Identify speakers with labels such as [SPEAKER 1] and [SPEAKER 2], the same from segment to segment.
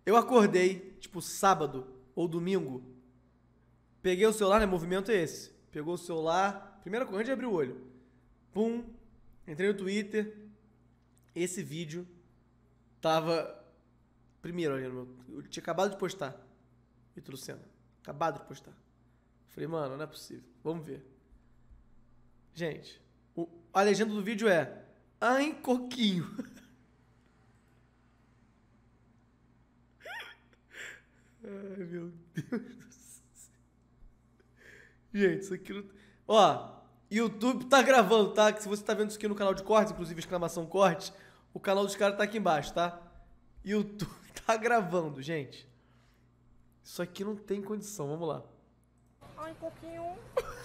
[SPEAKER 1] Eu acordei, tipo, sábado ou domingo. Peguei o celular, né? O movimento é esse. Pegou o celular, primeira coisa, antes de abrir o olho. Pum, entrei no Twitter. Esse vídeo tava... Primeiro, olha, eu tinha acabado de postar. Vitor Lucena. Acabado de postar. Falei, mano, não é possível. Vamos ver. Gente, a legenda do vídeo é... Ai, coquinho. Ai, meu Deus do céu. Gente, isso aqui não... Ó, YouTube tá gravando, tá? Que se você tá vendo isso aqui no canal de cortes, inclusive exclamação corte, o canal dos caras tá aqui embaixo, tá? YouTube tá gravando, gente. Isso aqui não tem condição, vamos lá.
[SPEAKER 2] Ai, coquinho.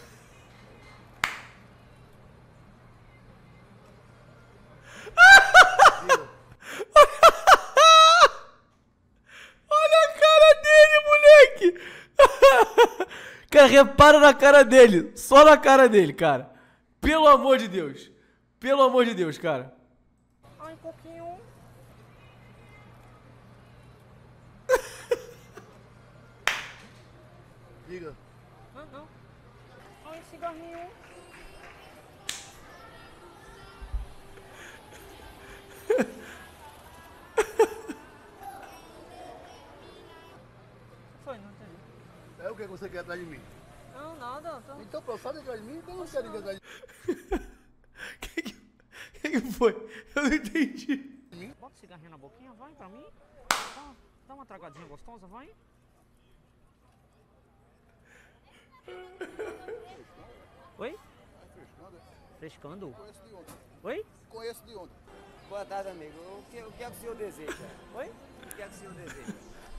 [SPEAKER 1] Olha a cara dele, moleque! Cara, repara na cara dele. Só na cara dele, cara. Pelo amor de Deus. Pelo amor de Deus, cara.
[SPEAKER 2] Ai, coquinho.
[SPEAKER 3] Diga.
[SPEAKER 2] Não. Ai, cigarrinho. Foi, não entendi.
[SPEAKER 3] É o que você quer atrás de mim?
[SPEAKER 2] Não, nada. Tô...
[SPEAKER 3] Então, pô, sai de atrás de mim, então eu não quero ninguém atrás de
[SPEAKER 1] Que foi? Eu não entendi.
[SPEAKER 2] Bota o cigarrinho na boquinha, vai, pra mim. Dá uma tragadinha gostosa, vai. Oi? Frescando?
[SPEAKER 3] Conheço de ontem.
[SPEAKER 2] Oi?
[SPEAKER 3] Conheço de ontem.
[SPEAKER 4] Boa tarde, amigo. O que é que o senhor deseja?
[SPEAKER 2] Oi?
[SPEAKER 4] O que é que o senhor deseja?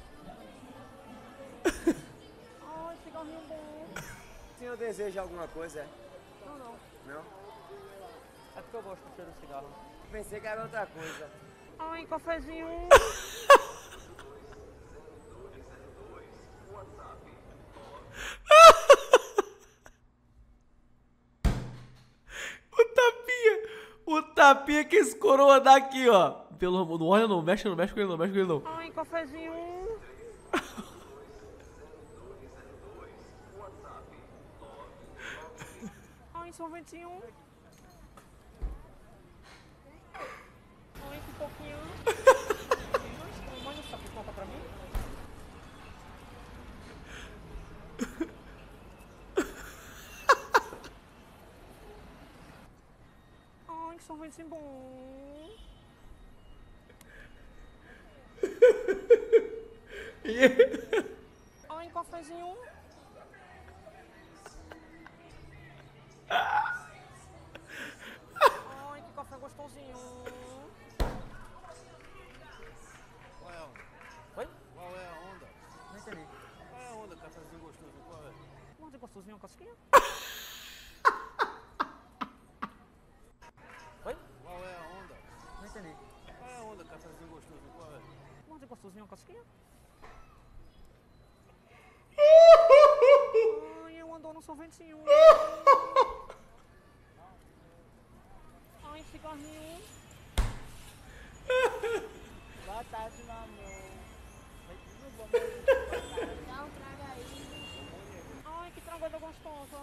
[SPEAKER 2] Ai, cigarrinho bom.
[SPEAKER 4] O senhor deseja alguma coisa?
[SPEAKER 2] Não.
[SPEAKER 4] Não?
[SPEAKER 2] É porque eu gosto do cheiro do cigarro.
[SPEAKER 4] Pensei que era outra coisa.
[SPEAKER 2] Ai, cafezinho.
[SPEAKER 1] O tapinha que esse coroa dá aqui, ó. Pelo amor, não olha não, mexe com ele não, mexe com ele não.
[SPEAKER 2] Ai, cafezinho. Ai, sorvetinho. Ai, que pouquinho. Manda essa pipoca pra mim. Ai, que sorvetinho bom. Ai, cafezinho. Ai, que café gostosinho.
[SPEAKER 3] Qual é a onda?
[SPEAKER 2] Oi?
[SPEAKER 3] Qual é a onda?
[SPEAKER 2] Não entendi.
[SPEAKER 3] Qual é a onda, cafezinho gostoso? Qual é?
[SPEAKER 2] Morde gostosinho uma casquinha? Oi?
[SPEAKER 3] Qual é a onda?
[SPEAKER 2] Não entendi.
[SPEAKER 3] Qual é a onda, cafezinho gostoso? Qual é?
[SPEAKER 2] Morde gostosinho uma casquinha? Ai, eu ando no sorvetinho. Ai, cigarrinho.
[SPEAKER 5] Boa tarde, meu amor. Dá um trago aí.
[SPEAKER 2] Ai, que tragada gostosa.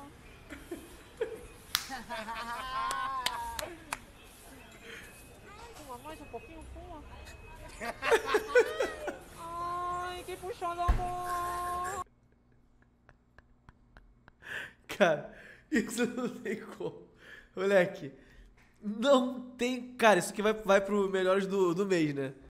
[SPEAKER 2] Fuma mais um pouquinho, fuma. Ai, que puxada, amor.
[SPEAKER 1] Cara, isso não tem como. Moleque, não tem... Cara, isso aqui vai pro melhores do mês, né?